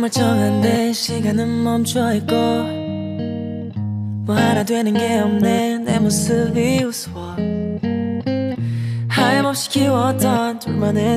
멀쩡한데 시간은 멈춰있고 뭐 하나 되는 게 없네 내 모습이 우스워. 하염없이 키웠던 둘만의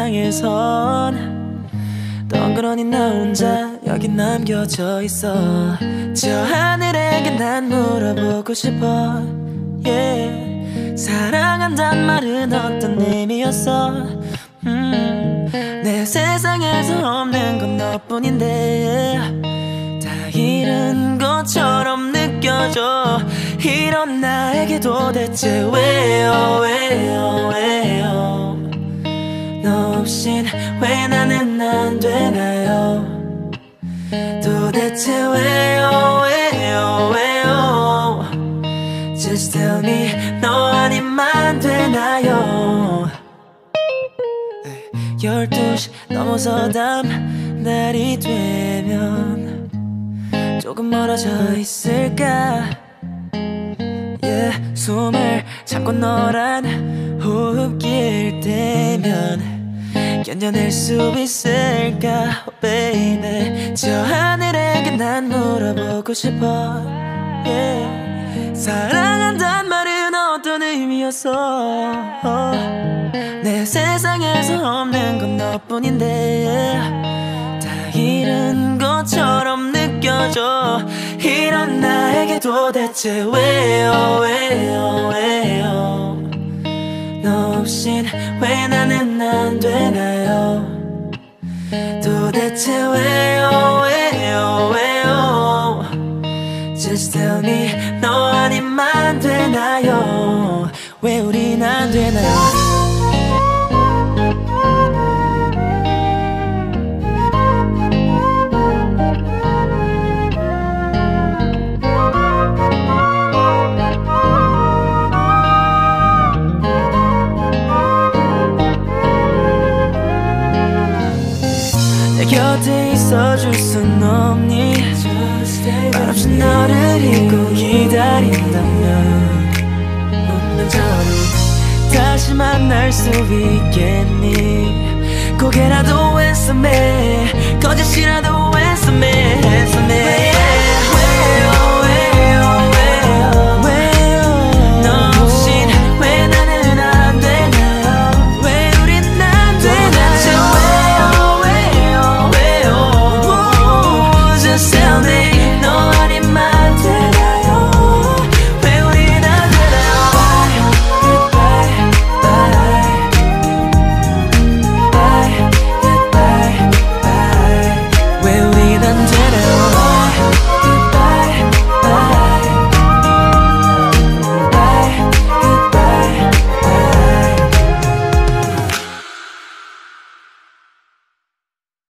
세상에선 덩그러니 나 혼자 여기 남겨져 있어. 저 하늘에게 난 물어보고 싶어 yeah. 사랑한단 말은 어떤 의미였어. 내 세상에서 없는 건 너뿐인데 다 잃은 것처럼 느껴져. 이런 나에게 도대체 왜요 왜요 왜요. 너 없인 왜 나는 안 되나요. 도대체 왜요 왜요 왜요. Just tell me 너 아니면 안 되나요. 12시 넘어서 다음 날이 되면 조금 멀어져 있을까 yeah. 숨을 참고 너란 호흡기일 때면 견뎌낼 수 있을까 oh, baby. 저 하늘에게 난 물어보고 싶어 yeah. 사랑한단 말은 어떤 의미였어. 내 세상에서 없는 건 너뿐인데 다 잃은 것처럼 느껴져. 이런 나에게 도대체 왜요 왜요 왜요. 너 없인 왜 나는 안 되나요. 도대체 왜요 왜요 왜요. Just tell me 너 아니면 안 되나요. 왜 우린 안 되나요. 내 곁에 있어줄 순 없니. 말없이 너를 잊고 기다린다면 운명처럼 다시 만날 수 있겠니. 고개라도 했음에 거짓이라도 했음에